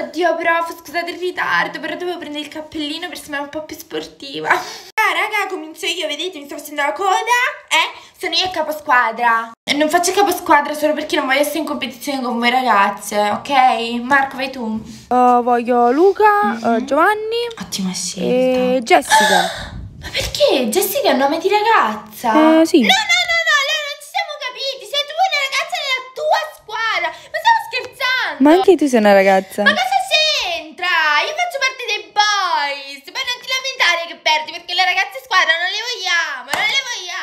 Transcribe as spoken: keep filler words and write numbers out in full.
Oddio, prof, scusate il ritardo, però dovevo prendere il cappellino per sembrare un po' più sportiva. Ah, raga, comincio io, vedete, mi sto facendo la coda, eh? Sono io il caposquadra. E non faccio il caposquadra solo perché non voglio essere in competizione con voi ragazze, ok? Marco, vai tu. Uh, voglio Luca, mm-hmm. uh, Giovanni. Ottima scelta. E Jessica. Ma perché? Jessica è un nome di ragazza? Eh, sì. No, no, no, no, allora non ci siamo capiti. Sei tu una ragazza nella tua squadra. Ma stiamo scherzando? Ma anche tu sei una ragazza. Ma cosa c'entra? Io faccio parte dei boys. Poi non ti lamentare che perdi perché le ragazze squadra non le vogliamo, non le vogliamo.